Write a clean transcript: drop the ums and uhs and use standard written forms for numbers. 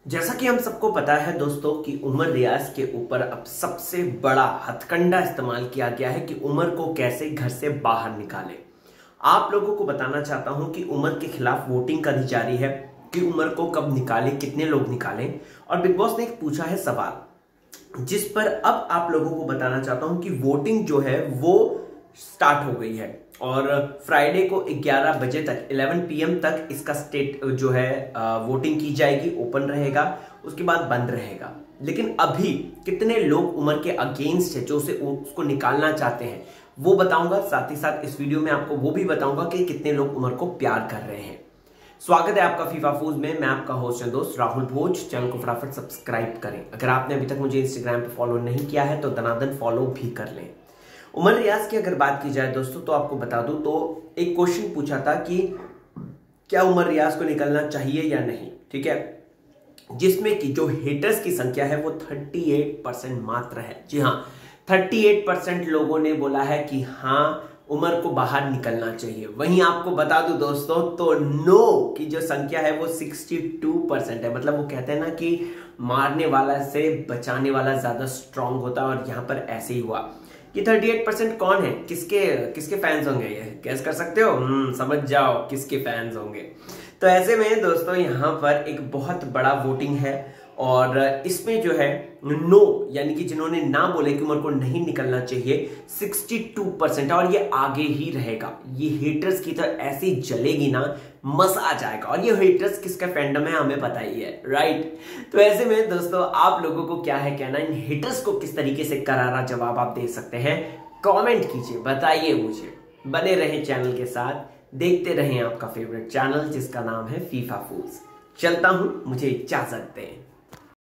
जैसा कि हम सबको पता है दोस्तों कि उमर रियाज के ऊपर अब सबसे बड़ा हथकंडा इस्तेमाल किया गया है कि उमर को कैसे घर से बाहर निकाले। आप लोगों को बताना चाहता हूं कि उमर के खिलाफ वोटिंग करी जा रही है कि उमर को कब निकाले, कितने लोग निकालें। और बिग बॉस ने एक पूछा है सवाल जिस पर अब आप लोगों को बताना चाहता हूं कि वोटिंग जो है वो स्टार्ट हो गई है और फ्राइडे को 11 बजे तक 11 PM तक इसका स्टेट जो है वोटिंग की जाएगी। ओपन रहेगा, उसके बाद बंद रहेगा। लेकिन अभी कितने लोग उमर के अगेंस्ट है जो उसको निकालना चाहते हैं वो बताऊंगा। साथ ही साथ इस वीडियो में आपको वो भी बताऊंगा कि कितने लोग उमर को प्यार कर रहे हैं। स्वागत है आपका फीफा फूज में। मैं आपका होस्ट एंड दोस्त राहुल भोज। चैनल को फटाफट सब्सक्राइब करें। अगर आपने अभी तक मुझे इंस्टाग्राम पे फॉलो नहीं किया है तो दनादन फॉलो भी कर लें। उमर रियाज की अगर बात की जाए दोस्तों तो आपको बता दूं तो एक क्वेश्चन पूछा था कि क्या उमर रियाज को निकलना चाहिए या नहीं, ठीक है, जिसमें कि जो हेटर्स की संख्या है वो 38% मात्र है। जी हाँ, 38% लोगों ने बोला है कि हाँ उमर को बाहर निकलना चाहिए। वहीं आपको बता दूं दोस्तों तो नो की जो संख्या है वो 62% है। मतलब वो कहते हैं ना कि मारने वाला से बचाने वाला ज्यादा स्ट्रांग होता है और यहां पर ऐसे ही हुआ। ये 38% कौन है, किसके किसके फैंस होंगे, ये गैस कर सकते हो? समझ जाओ किसके फैंस होंगे। तो ऐसे में दोस्तों यहाँ पर एक बहुत बड़ा वोटिंग है और इसमें जो है नो यानी कि जिन्होंने ना बोले कि उमर को नहीं निकलना चाहिए 62% है और ये आगे ही रहेगा। ये हेटर्स की तो ऐसी जलेगी ना, मजा आ जाएगा। और ये हेटर्स किसका फैंडम है हमें पता ही है, राइट। तो ऐसे में दोस्तों आप लोगों को क्या है कहना, इन हेटर्स को किस तरीके से करारा जवाब आप दे सकते हैं, कमेंट कीजिए, बताइए मुझे। बने रहें चैनल के साथ, देखते रहें आपका फेवरेट चैनल जिसका नाम है फीफा फूज। चलता हूं, मुझे इजाजत दें।